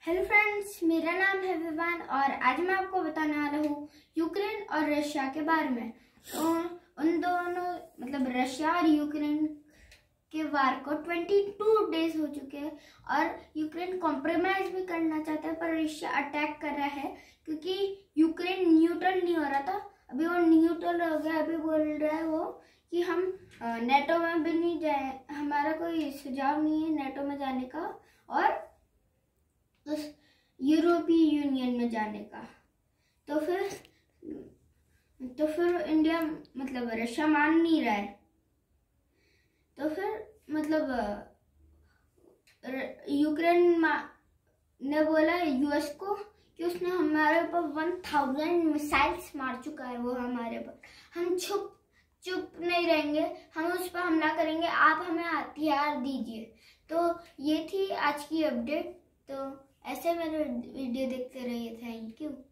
Hello friends, मेरा नाम है विवान और आज मैं आपको बताने वाला हूँ यूक्रेन और रशिया के बारे में। तो उन दोनों मतलब रशिया और यूक्रेन के वार को 22 डेज हो चुके हैं और यूक्रेन कॉम्प्रोमाइज भी करना चाहता है, पर रशिया अटैक कर रहा है क्योंकि यूक्रेन न्यूट्रल नहीं हो रहा था। अभी वो न्यूट्रल हो गया। अभी बोल रहा है वो कि हम नेटो में भी नहीं जाए, हमारा कोई सुझाव नहीं है नेटो में जाने का और यूरोपीय यूनियन में जाने का। तो फिर इंडिया मतलब रशिया मान नहीं रहा है। तो फिर मतलब यूक्रेन ने बोला यूएस को कि उसने हमारे ऊपर 1000 मिसाइल्स मार चुका है वो हमारे पर। हम चुप नहीं रहेंगे, हम उस पर हमला करेंगे, आप हमें हथियार दीजिए। तो ये थी आज की अपडेट। तो ऐसे मेरे वीडियो देखते रहिए। Thank you.